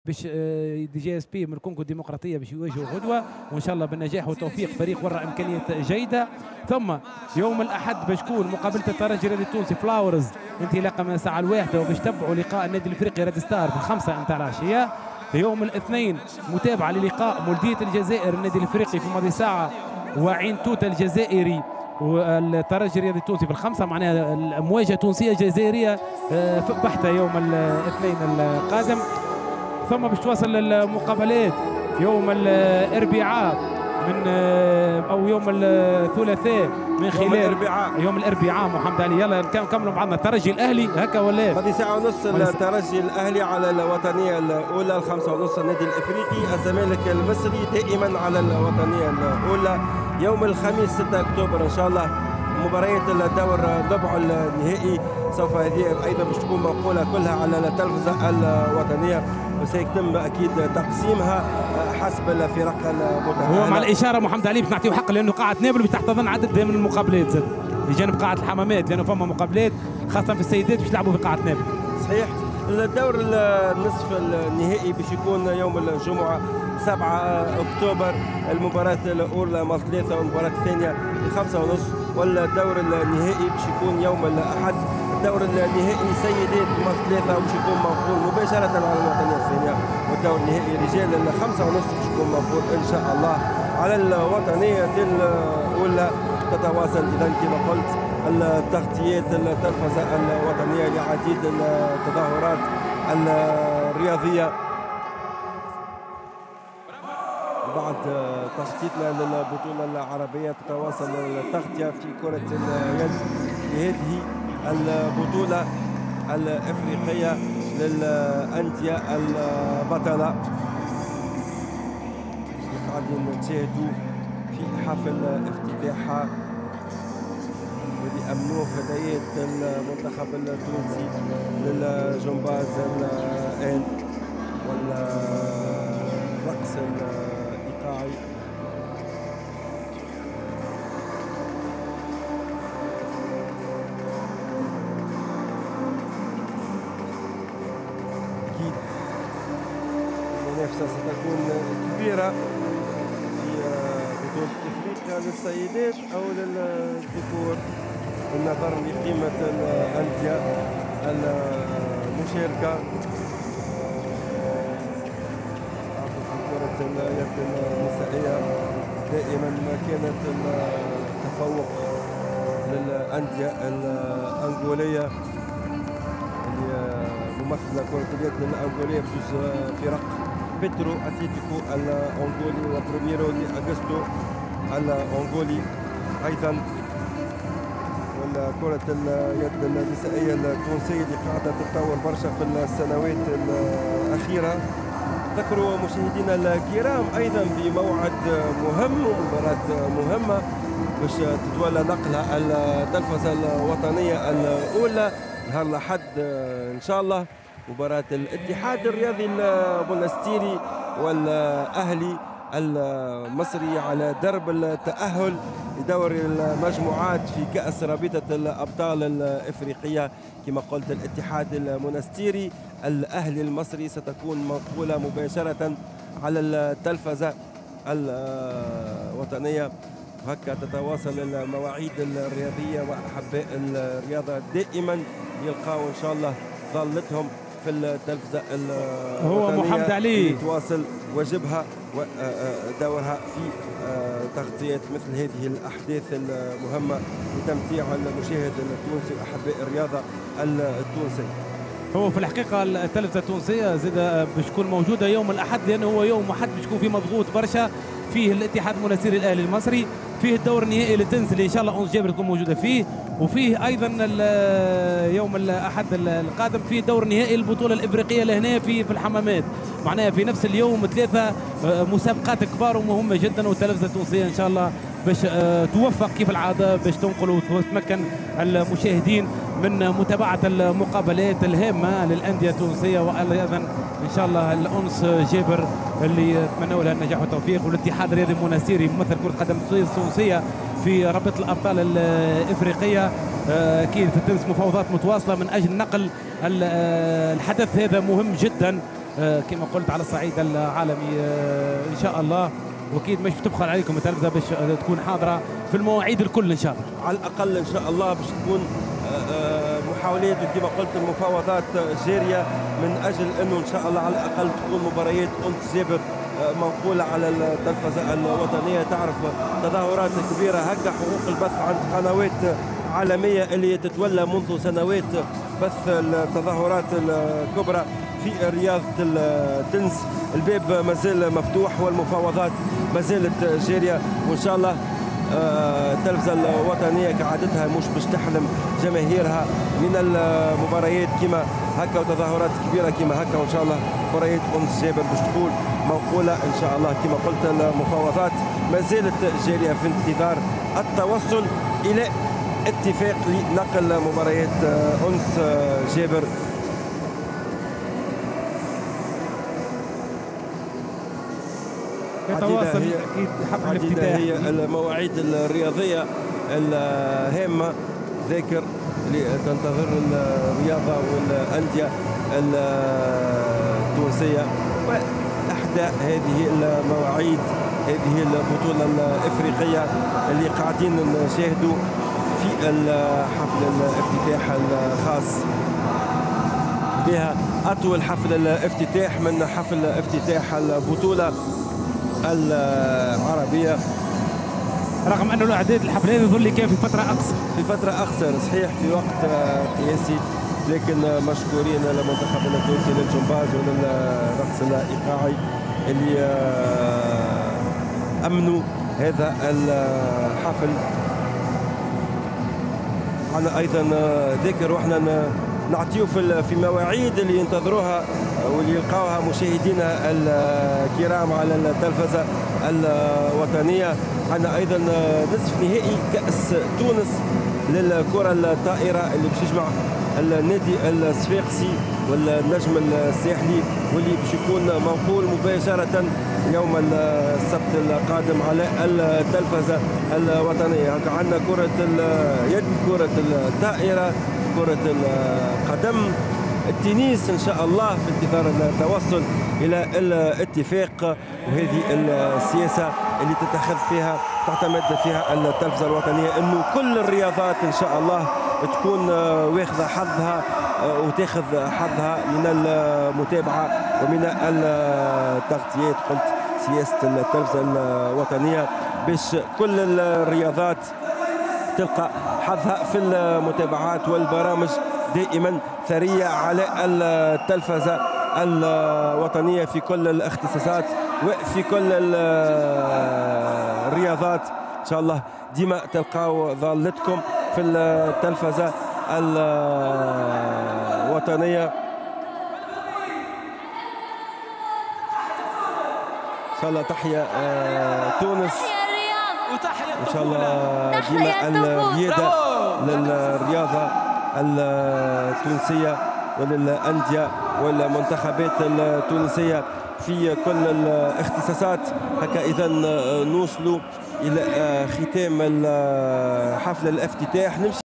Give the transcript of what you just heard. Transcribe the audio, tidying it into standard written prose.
باش دي جي اس بي من الكونغو الديمقراطيه باش يواجهوا غدوه، وان شاء الله بالنجاح والتوفيق فريق ورا امكانيات جيده. ثم يوم الاحد باش تكون مقابله الترجي الرياضي التونسي فلاورز انطلاقا من الساعه 1 وباش تتبعوا لقاء النادي الافريقي ريد ستار في 5 نتاع العشيه. يوم الاثنين متابعه للقاء مولوديه الجزائر النادي الافريقي في ماضي ساعه وعين توته الجزائري والترجي الرياضي التونسي في 5، معناها المواجهه تونسيه جزائريه بحته يوم الاثنين القادم. ثم باش تواصل المقابلات يوم الاربعاء من او يوم الثلاثاء من خلال يوم الاربعاء محمد علي. يلا نكملوا بعضنا. الترجي الاهلي هكا ولا هذه ساعة ونص الترجي الاهلي على الوطنية الاولى، 5 ونص النادي الافريقي. الزمالك المصري دائما على الوطنية الاولى. يوم الخميس 6 اكتوبر ان شاء الله مباريات الدور ربع النهائي، سوف هذه ايضا باش تكون منقوله كلها على التلفزه الوطنيه، وسيتم اكيد تقسيمها حسب الفرق المتأهلة. هو مع الاشاره محمد علي باش نعطيو حق لانه قاعه نابل بتحتضن عدد من المقابلات زاد بجانب قاعه الحمامات، لانه فما مقابلات خاصه في السيدات باش يلعبوا في قاعه نابل. صحيح. الدور النصف النهائي باش يكون يوم الجمعه 7 اكتوبر، المباراه الاولى مع 3 والمباراه الثانيه 5 ونص، والدور النهائي باش يكون يوم الاحد. الدور النهائي سيدات مع 3 باش يكون منقول مباشره على الوطنيه الثانيه، والدور النهائي رجال 5 ونص باش يكون منقول ان شاء الله على الوطنيه الاولى. تتواصل اذا كما قلت التغطيات التلفزه الوطنيه لعديد التظاهرات الرياضيه. بعد تخطيطنا للبطوله العربيه تتواصل التغطيه في كره اليد لهذه البطوله الافريقيه للانديه البطله. قاعدين نشاهدوا في حفل افتتاحها واللي امنوه فتيات المنتخب التونسي للجمباز الان والرقص الايقاعي. اكيد المنافسه ستكون كبيره في بطوله افريقيا للسيدات او للذكور بالنظر لقيمه الانديه المشاركه في كره اليد النسائيه. دائما ما كانت التفوق للانديه الانغوليه اللي ممثله كره اليد الانغوليه بجوز فرق، بيترو اتلتيكو الانغولي وبروميرو دي اغسطو الانغولي ايضا. وكرة اليد النسائية التونسية اللي قاعدة تتطور برشا في السنوات الأخيرة. ذكروا مشاهدينا الكرام أيضا بموعد مهم ومباراة مهمة باش تتولى نقلها التلفزة الوطنية الأولى نهار الأحد إن شاء الله، مباراة الاتحاد الرياضي المونستيري والأهلي المصري على درب التأهل لدور المجموعات في كأس رابطة الأبطال الإفريقية. كما قلت الاتحاد المونستيري الأهلي المصري ستكون منقولة مباشرة على التلفزة الوطنية. وهكا تتواصل المواعيد الرياضية وأحباء الرياضة دائما يلقاو إن شاء الله ظلتهم في التلفزة الوطنية. هو محمد علي تواصل واجبها ودورها في تغطية مثل هذه الأحداث المهمة لتمتيع المشاهد التونسي وأحباء الرياضة التونسية. هو في الحقيقة التلفزة التونسية زاد باش تكون موجودة يوم الأحد، لأنه هو يوم أحد باش يكون فيه مضغوط برشا، فيه الاتحاد المونستيري الأهلي المصري، فيه الدور النهائي للتنس اللي إن شاء الله 11 جابر تكون موجودة فيه، وفيه أيضا يوم الأحد القادم فيه دور نهائي البطولة الإفريقية لهنا في الحمامات. معناها في نفس اليوم 3 مسابقات كبار ومهمة جدا، والتلفزة التونسية إن شاء الله باش توفق كيف العادة باش تنقل وتمكن المشاهدين من متابعة المقابلات الهامة للأندية التونسية، وأيضا إن شاء الله الأنس جابر اللي نتمنوا لها النجاح والتوفيق، والاتحاد الرياضي المونستيري ممثل كرة قدم التونسية في رابطة الأبطال الإفريقية. أكيد في التنس مفاوضات متواصلة من أجل نقل الحدث هذا مهم جدا كما قلت على الصعيد العالمي ان شاء الله. واكيد مش بتبخل عليكم التلفزه باش تكون حاضره في المواعيد الكل ان شاء الله. على الاقل ان شاء الله باش تكون محاولات كما قلت المفاوضات جاريه من اجل انه ان شاء الله على الاقل تكون مباريات أنس جابر منقوله على التلفزه الوطنيه. تعرف تظاهرات كبيره هكا، حقوق البث عند قنوات عالميه اللي تتولى منذ سنوات بث التظاهرات الكبرى في رياضه التنس. الباب مازال مفتوح والمفاوضات ما زالت جاريه، وان شاء الله التلفزه الوطنيه كعادتها مش باش تحرم جماهيرها من المباريات كما هكا وتظاهرات كبيره كما هكا. وان شاء الله مباريات أنس جابر باش تكون منقوله ان شاء الله. كما قلت المفاوضات ما زالت جاريه في انتظار التوصل الى اتفاق لنقل مباريات أنس جابر. يتواصل اكيد حفل الافتتاح. هي المواعيد الرياضيه الهامه ذاكر اللي تنتظر الرياضه والانديه التونسيه، واحدى هذه المواعيد هذه البطوله الافريقيه اللي قاعدين نشاهدوا في حفل الافتتاح الخاص بها. اطول حفل الافتتاح من حفل افتتاح البطوله العربية، رغم أنه الأعداد الحفل هذا يظل كان في فترة أقصر. في فترة أقصر صحيح، في وقت قياسي، لكن مشكورين للمنتخب التونسي للجمباز وللرقص الإيقاعي اللي أمنوا هذا الحفل. أنا أيضا ذكر وإحنا نعطيه في مواعيد اللي ينتظروها واللي يلقاوها مشاهدينا الكرام على التلفزة الوطنية. عندنا أيضا نصف نهائي كأس تونس للكرة الطائرة اللي باش يجمع النادي الصفاقسي والنجم الساحلي، واللي باش يكون منقول مباشرة يوم السبت القادم على التلفزة الوطنية. عندنا كرة اليد، كرة الطائرة، كرة القدم، التنس ان شاء الله في انتظار التوصل الى الاتفاق. وهذه السياسه اللي تتخذ فيها تعتمد فيها التلفزه الوطنيه انه كل الرياضات ان شاء الله تكون واخذه حظها وتاخذ حظها من المتابعه ومن التغطيات. قلت سياسه التلفزه الوطنيه باش كل الرياضات تلقى حظها في المتابعات والبرامج دائما ثرية على التلفزة الوطنية في كل الاختصاصات وفي كل الرياضات. إن شاء الله ديما تلقاو ظلتكم في التلفزة الوطنية. إن شاء الله تحيا تونس، إن شاء الله ديما الريادة للرياضة التونسية وللأندية والمنتخبات التونسية في كل الاختصاصات. هكا إذا نوصلوا إلى ختام حفل الافتتاح. نمشي